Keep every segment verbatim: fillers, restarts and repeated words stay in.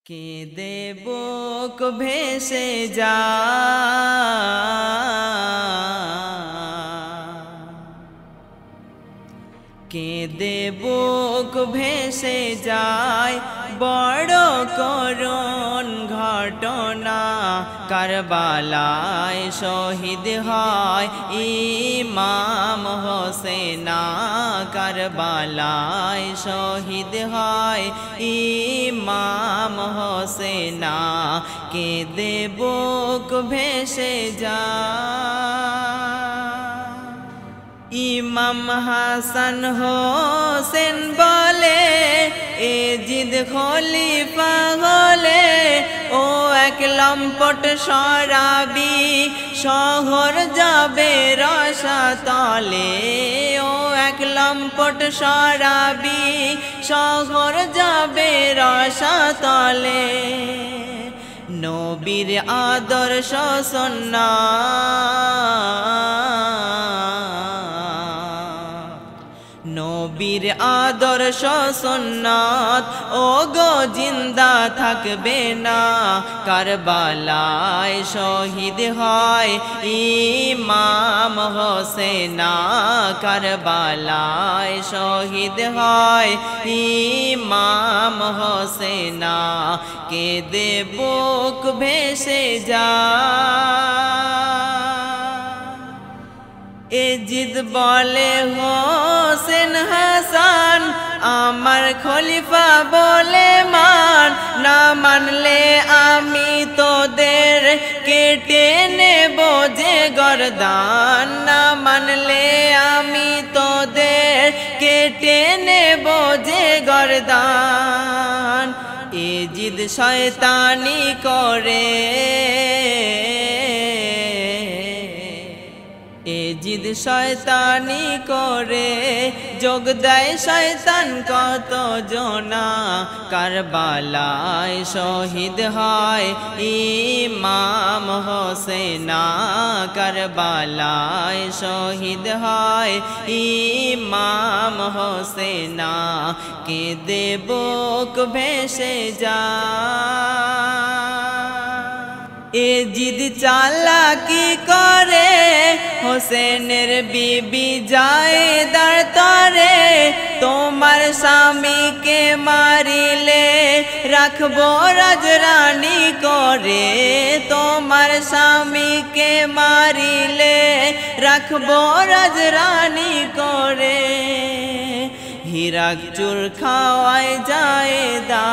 কেঁদে বুক ভেসে যায়, কেঁদে বুক ভেসে যায় বড় করুণ ঘটনা। কারবালায় শহীদ হয় ইমাম হোসেন, কারবালায় শহীদ হয় ইমাম হোসেন। কেঁদে বুক ভেসে যায়। ইমাম হাসান হোসেন বলে এ জিদ খলিফা হলে ও এক লম্পট শরাবি শহর যাবে রসাতলে। ও এক লম্পট শরাবি শহর যাবে রসাতলে। নবীর আদর্শ সুন্নাত, নবীর আদর্শ সুন্নাত ও গো জিন্দা থাকবে না। কারবালায় শহীদ হয় ইমাম হোসেন, কারবালায় শহীদ হয় ইমাম হোসেন। কেঁদে বুক ভেসে যায়। এ জিদ বলে হোসেন হাসান আমার খলিফা বলে মান, না মানলে আমি তোদের কেটে নেব যে গর্দান। না মানলে আমি তোদের কেটে নেব যে গর্দান। এ জিদ শয়তানি করে, এ জিদ শয়তানি করে যোগ দেয় শয়তান কত জনা। কারবালায় শহীদ হয় ইমাম হোসেন, কারবালায় শহীদ হয় ইমাম হোসেন। কেঁদে বুক ভেসে যায়। এ জিদ চালাকি করে হোসেনের বিবি জায়েদার তরে, তোমার স্বামীকে মারিলে রাখবো রাজরানী করে। তোমার স্বামীকে মারিলে রাখবো রাজরানী করে। হীরাক চুর খাওয়ায় জায়েদা,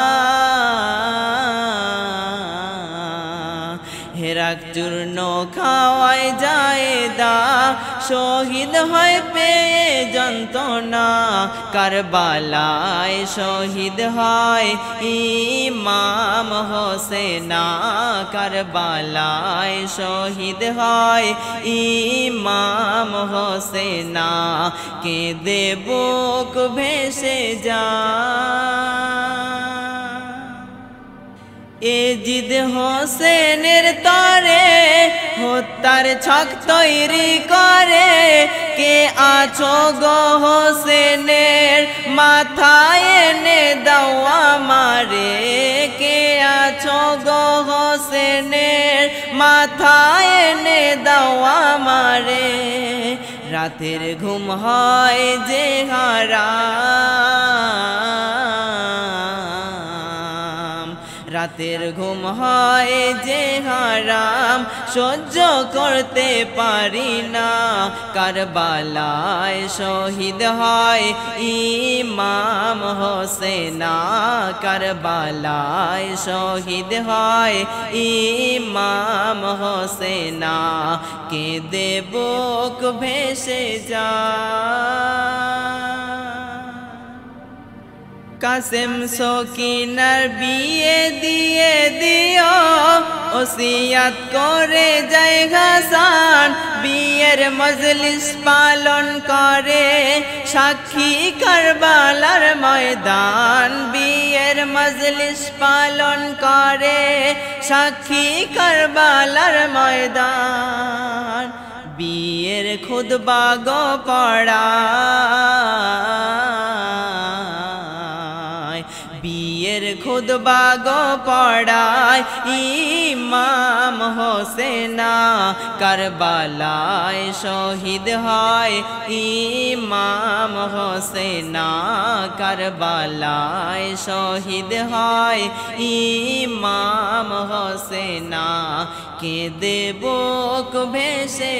হেরাক চূর্ণ খাওয়ায় জায়েদা, শহীদ হয় পেয়ে যন্ত্রণা। কারবালায় শহীদ হয় ইমাম হোসেন, কারবালায় শহীদ হয় ইমাম হোসেন। কেঁদে বুক ভেসে যায়। এ জিদ হোসেনের তরে হত্যার ছক তৈরি করে। কে আছো গো হোসেনের মাথায় এনে দাও আমারে। কে আছো গো হোসেনের মাথায় এনে দাও আমারে। রাতের ঘুম হয় যে হারাম, রাতের ঘুম হয় যে হারাম, সহ্য করতে পারি না। কারবালায় শহীদ হয় ইমাম হোসেন, কারবালায় শহীদ হয় ইমাম হোসেন। কেঁদে বুক ভেসে যায়। কাসেম সকিনার বিয়ে দিয়ে দিও, ওসিয়াত করে যায় হাসান। বিয়ের মজলিস পালন করে সাক্ষী কারবালার ময়দান। বিয়ের মজলিস পালন করে সাক্ষী কারবালার ময়দান। বিয়ের খুতবা গো পড়া, বিয়ের খুতবা গো পড়ায় ইমাম হোসেনা কারবালায় শহীদ হয় ইমাম হোসেনা কারবালায় শহীদ হয় ইমাম হোসেনা কেঁদে বুক ভেসে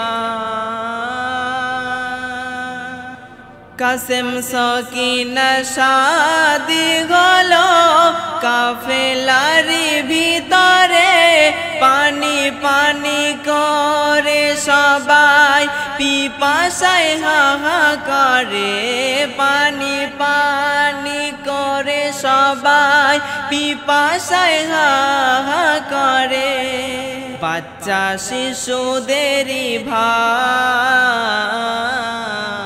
যায় কাসেম সকিনা শাদি হলো কাফেলারি ভিতরে পানি পানি করে সবাই পিপাসায় হাহাকারে পানি পানি করে সবাই পিপাসায় হাহাকারে বাচ্চা শিশুদেরই ভাই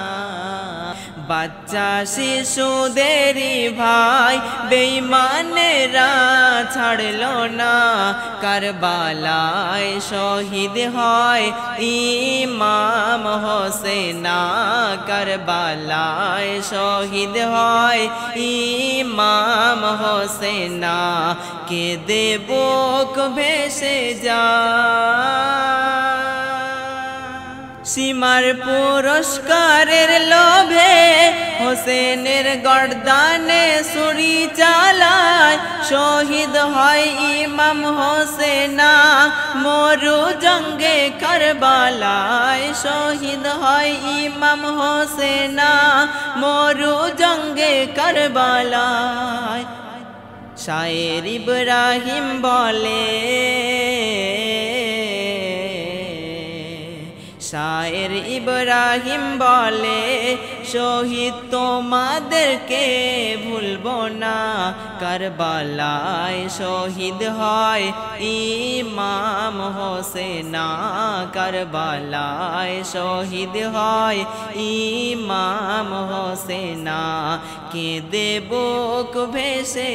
বাচ্চা শিশুদেরই ভাই বেঈমানেরা ছাড়লো না কারবালায় শহীদ হয় ইমাম হোসেনা কারবালায় শহীদ হয় ইমাম হোসেনা কেঁদে বুক ভেসে যায় সীমার পুরস্কারের লোভে হোসেনের গর্দানে ছুরি চালায় শহীদ হয় ইমাম হোসেনা মরু জঙ্গে কারবালায় শহীদ হয় ইমাম হোসেনা মরু জঙ্গে কারবালায় শায়ের ইব্রাহিম বলে শায়ের ইব্রাহিম বলে শহীদ তোমাদেরকে ভুলবো না কারবালায় শহীদ হয় ইমাম হোসেনা কারবালায় শহীদ হয় ইমাম হোসেনা কেঁদে বুক ভেসে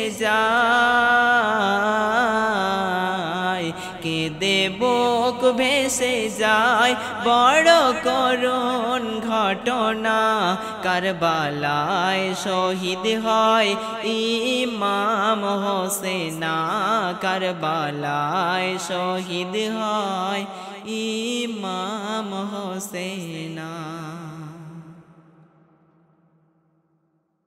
যায় কেঁদে বুক ভেসে যায় বড় করুণ ঘটনা কারবালায় শহীদ হয় ইমাম হোসেনা কারবালায় শহীদ হয় ইমাম হোসেনা।